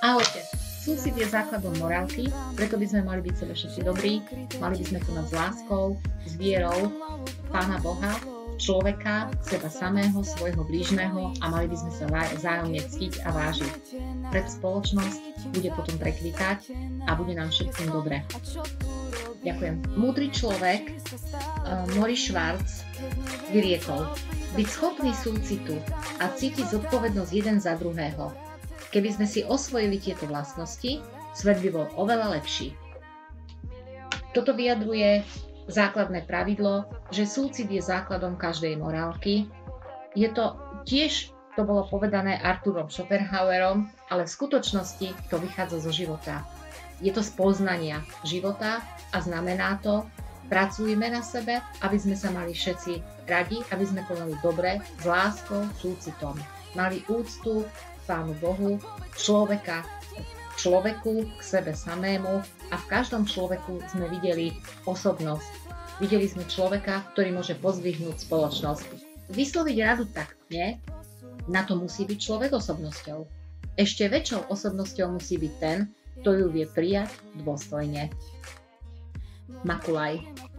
Ahojte. Súcit je základom morálky, preto by sme mali byť sebe všetci dobrí, mali by sme konať s láskou, s vierou Pána Boha, človeka, seba samého, svojho blížneho a mali by sme sa vzájomne ctiť a vážiť. Preto spoločnosť bude potom prekvitať a bude nám všetkým dobre. Ďakujem. Múdry človek Maurice Schwartz vyriekol: byť schopný súcitu a cítiť zodpovednosť jeden za druhého. Keby sme si osvojili tieto vlastnosti, svet by bol oveľa lepší. Toto vyjadruje základné pravidlo, že súcit je základom každej morálky. Je to tiež, to bolo povedané Arthurom Schopenhauerom, ale v skutočnosti to vychádza zo života. Je to z poznania života a znamená to, pracujme na sebe, aby sme sa mali všetci radi, aby sme konali dobre, s láskou, súcitom. Mali úctu Pánu Bohu, človeku, k sebe samému a v každom človeku sme videli osobnosť. Videli sme človeka, ktorý môže pozdvihnúť spoločnosť. Vysloviť radu takne, na to musí byť človek osobnosťou. Ešte väčšou osobnosťou musí byť ten, kto ju vie prijať dôstojne. Makulaj.